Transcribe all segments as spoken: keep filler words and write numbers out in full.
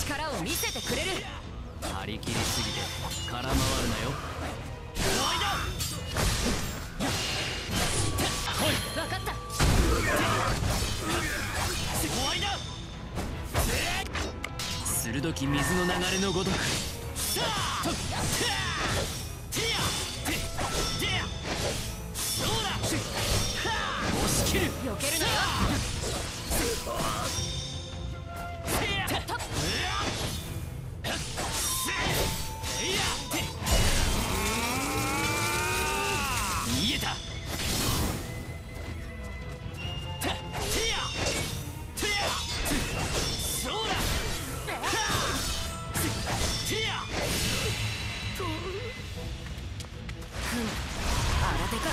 力を見せてくれる。 張り切りすぎて空回るなよ。終わりだ。来い。 分かった。 終わりだ。鋭き水の流れのごとく。さあとティアティそうだ。押し切る。 避けるなよ。 逃げた。そうだ。 新手か。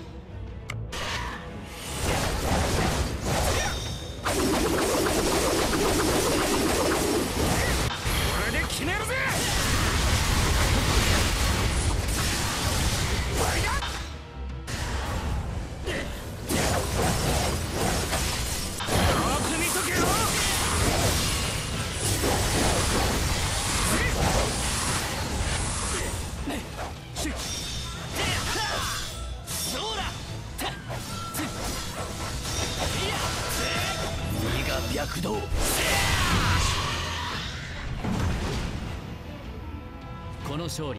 これで決めるぜ。躍動。この勝利